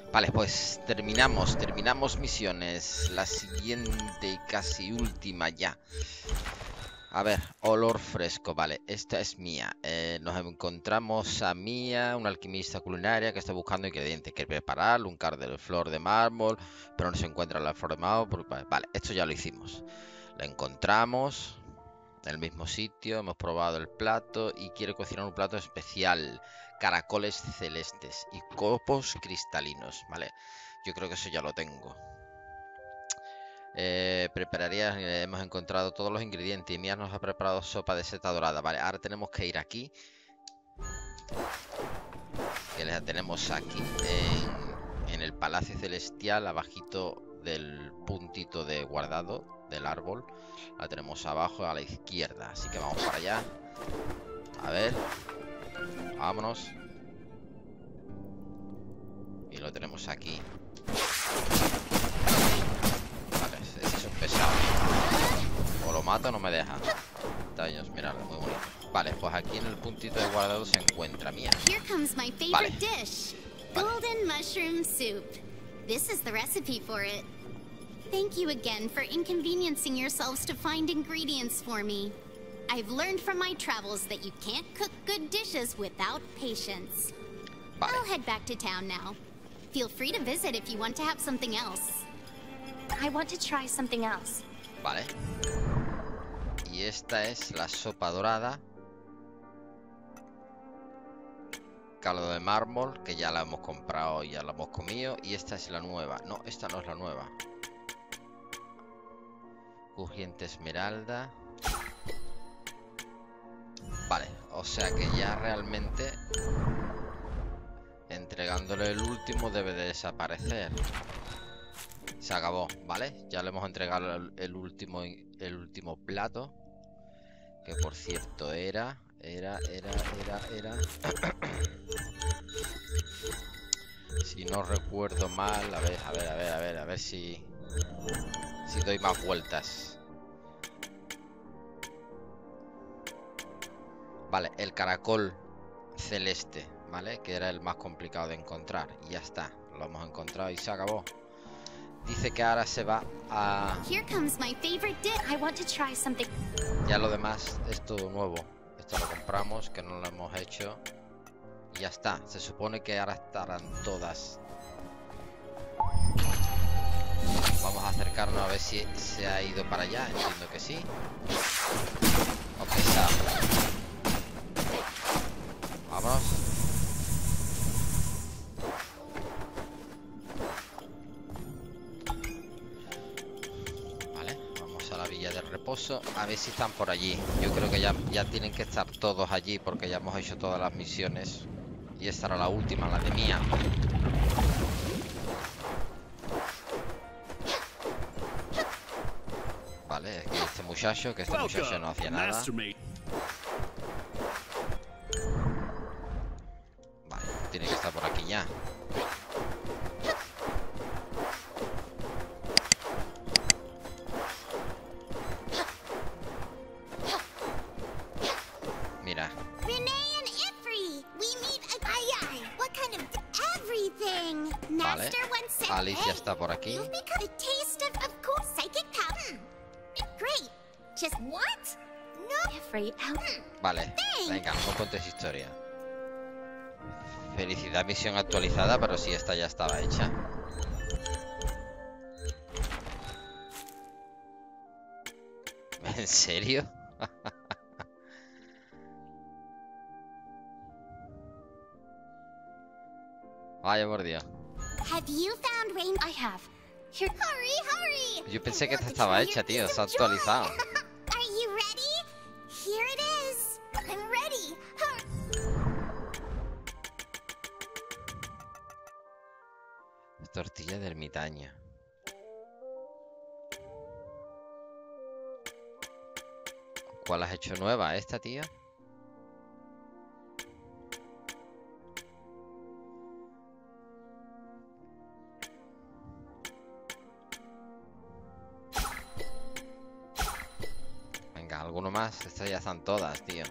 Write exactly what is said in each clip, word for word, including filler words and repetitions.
Vale, pues terminamos, terminamos misiones. La siguiente y casi última ya. A ver, olor fresco, vale, esta es Mía. Eh, nos encontramos a Mía, una alquimista culinaria que está buscando ingredientes. Quiere preparar un car de flor de mármol, pero no se encuentra la flor de mármol. Vale, esto ya lo hicimos. La encontramos en el mismo sitio, hemos probado el plato y quiere cocinar un plato especial. Caracoles celestes y copos cristalinos, vale. Yo creo que eso ya lo tengo. Eh, prepararía, eh, hemos encontrado todos los ingredientes y Mía nos ha preparado sopa de seta dorada. Vale, ahora tenemos que ir aquí. Que la tenemos aquí en, en el Palacio Celestial, abajito del puntito de guardado del árbol. La tenemos abajo a la izquierda, así que vamos para allá. A ver, vámonos. Y lo tenemos aquí. Pesado. O lo mato o no me deja. Daños, mirad, muy bonito. Vale, pues aquí en el puntito de guardado se encuentra Mía. Vale. Dish, golden mushroom soup. This is the recipe for it. Thank you again for inconveniencing yourselves to find ingredients for me. I've learned from my travels that you can't cook good dishes without patience. Vale. I'll head back to town now. Feel free to visit if you want to have something else. I want to try something else. Vale. Y esta es la sopa dorada. Caldo de mármol, que ya la hemos comprado y ya la hemos comido. Y esta es la nueva. No, esta no es la nueva. Crujiente esmeralda. Vale, o sea que ya realmente entregándole el último debe de desaparecer. Se acabó, ¿vale? Ya le hemos entregado el, el último el último plato. Que por cierto era Era, era, era, era si no recuerdo mal. A ver, a ver, a ver, a ver, a ver si Si doy más vueltas. Vale, el caracol celeste, ¿vale? Que era el más complicado de encontrar. Y ya está, lo hemos encontrado y se acabó. Dice que ahora se va a... Ya lo demás es todo nuevo. Esto lo compramos, que no lo hemos hecho. Y ya está, se supone que ahora estarán todas. Vamos a acercarnos a ver si se ha ido para allá. Entiendo que sí. Ok, está. Vamos. Vale, vamos a la villa de reposo. A ver si están por allí. Yo creo que ya, ya tienen que estar todos allí, porque ya hemos hecho todas las misiones. Y esta era la última, la de Mía. Vale, es que este muchacho, que este muchacho no hacía nada. Vale, tiene que estar por aquí ya. Mira. Vale, Alice ya está por aquí. Vale, venga, no contes historia. Felicidad, misión actualizada, pero si esta ya estaba hecha. ¿En serio? Vaya por Dios. Yo pensé que esta estaba hecha, tío. Se ha actualizado. Tortilla de ermitaño. ¿Cuál has hecho nueva? ¿Esta, tío? Venga, alguno más. Estas ya están todas, tío.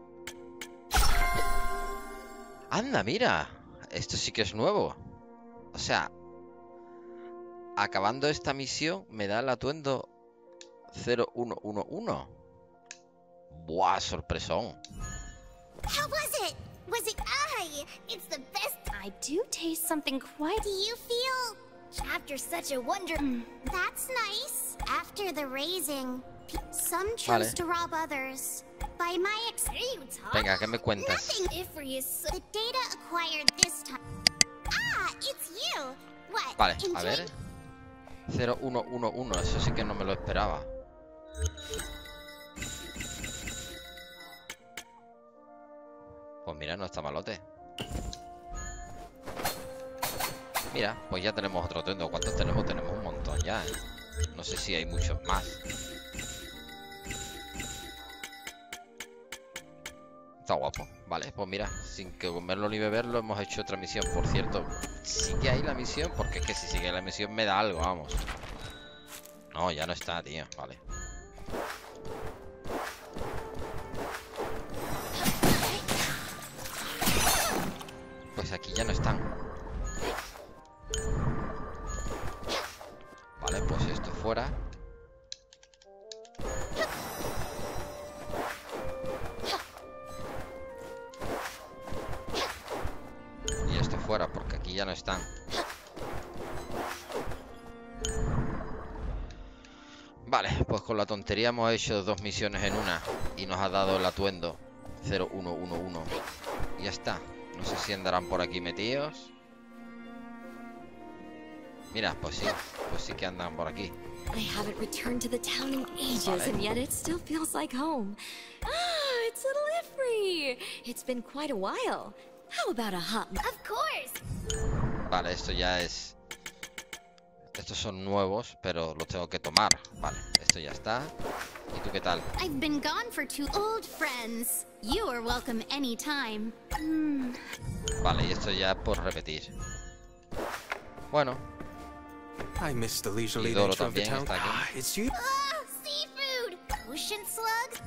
¡Anda, mira! Esto sí que es nuevo. O sea, acabando esta misión me da el atuendo cero uno uno uno. Buah, sorpresón. How was it? Was it I? It's the best. I do taste something quite. Do you feel after such a wonder? Mm. That's nice. After the raising, some chose vale. to rob others. By my experience, venga, ¿qué me cuentas? Nothing. Ifri is so... The data acquired this time. Ah, it's you. What? Vale, Enjoy... a ver. cero uno uno uno, eso sí que no me lo esperaba. Pues mira, no está malote. Mira, pues ya tenemos otro atuendo. ¿Cuántos tenemos? Tenemos un montón ya, ¿eh? No sé si hay muchos más. Está guapo. Vale, pues mira, sin que comerlo ni beberlo hemos hecho otra misión. Por cierto, sigue ahí la misión, porque es que si sigue la misión me da algo, vamos. No, ya no está, tío. Vale. Pues aquí ya no están. Vale, pues esto fuera. Y esto fuera, porque aquí ya no están. Vale, pues con la tontería hemos hecho dos misiones en una. Y nos ha dado el atuendo cero uno uno uno. Y ya está. No sé si andarán por aquí metidos. Mira, pues sí, pues sí que andan por aquí. I haven't returned to the town in ages, Vale. and yet it still feels like home. Ah, it's little Ifri. It's been quite a while. How about a hot? Of course. Vale, esto ya es... Estos son nuevos, pero los tengo que tomar. Vale, esto ya está. ¿Y tú qué tal? I've been gone for two old friends. You are welcome anytime. Hmm. Vale, y esto ya por repetir. Bueno, I miss the leisurely y Doro nature of the también town. está aquí. Ah, it's you. Oh, seafood! Ocean slugs?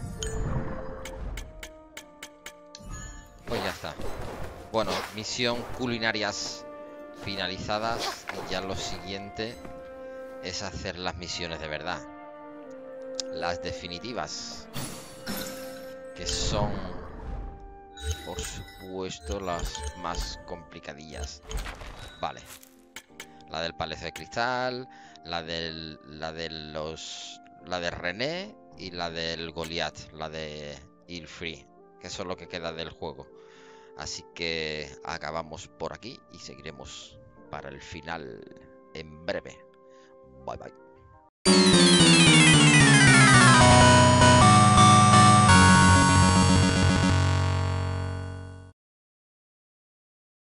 Pues ya está. Bueno, misión culinarias finalizadas. Y ya lo siguiente es hacer las misiones de verdad. Las definitivas. Que son, por supuesto, las más complicadillas. Vale. La del palacio de cristal, la del, la de los, la de René y la del Goliath, la de Ifri, que eso es lo que queda del juego. Así que acabamos por aquí y seguiremos para el final en breve. Bye bye.